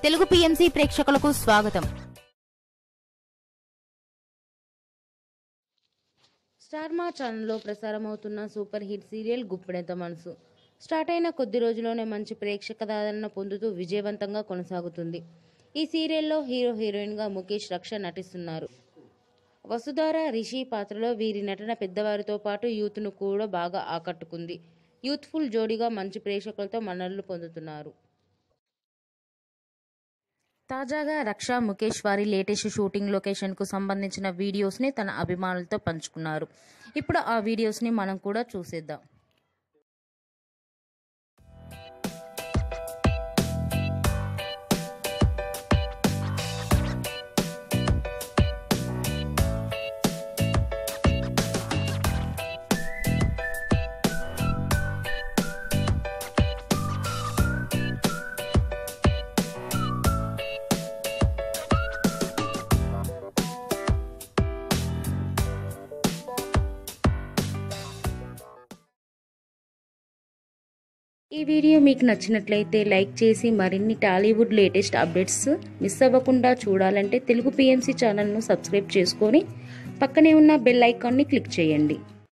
Telugu PMC ప్రేక్షకులకు స్వాగతం. Star Maa ఛానల్లో ప్రసారమవుతున్న super hit serial Guppedantha Manasu start అయిన కొద్ది రోజుల్లోనే మంచి ప్రేక్షకాదరణ పొందుతూ విజయవంతంగా కొనసాగుతుంది. ఈ సీరియల్లో హీరో హీరోయిన్గా ముఖేష్ రక్ష నటిస్తున్నారు. వసుధర, రిషి పాత్రలో వీరి నటన పెద్దవారితో పాటు యూత్ను కూడా బాగా ఆకట్టుకుంది. యూత్ఫుల్ జోడీగా మంచి ప్రేక్షకులతో మన్ననలు పొందుతున్నారు. తాజాగా రక్ష, ముఖేష్ వారి లేటెస్ట్ షూటింగ్ లొకేషన్కు సంబంధించిన వీడియోస్ని తన అభిమానులతో పంచుకున్నారు. ఇప్పుడు ఆ వీడియోస్ని మనం కూడా చూసేద్దాం. ఈ వీడియో మీకు నచ్చినట్లయితే లైక్ చేసి మరిన్ని టాలీవుడ్ లేటెస్ట్ అప్డేట్స్ మిస్ అవ్వకుండా చూడాలంటే తెలుగు పిఎంసి ఛానల్ను సబ్స్క్రైబ్ చేసుకొని పక్కనే ఉన్న బెల్ ఐకాన్ని క్లిక్ చేయండి.